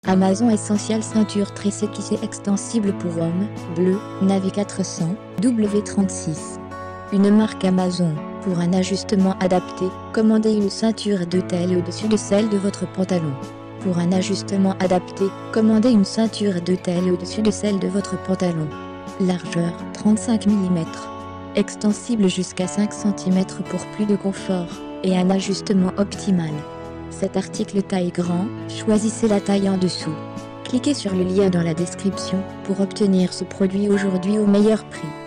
Amazon Essential ceinture tressée tissée extensible pour hommes, bleu, Navi 400, W36. Une marque Amazon. Pour un ajustement adapté, commandez une ceinture de taille au-dessus de celle de votre pantalon. Pour un ajustement adapté, commandez une ceinture de taille au-dessus de celle de votre pantalon. Largeur 35 mm. Extensible jusqu'à 5 cm pour plus de confort et un ajustement optimal. Cet article taille grand, choisissez la taille en dessous. Cliquez sur le lien dans la description pour obtenir ce produit aujourd'hui au meilleur prix.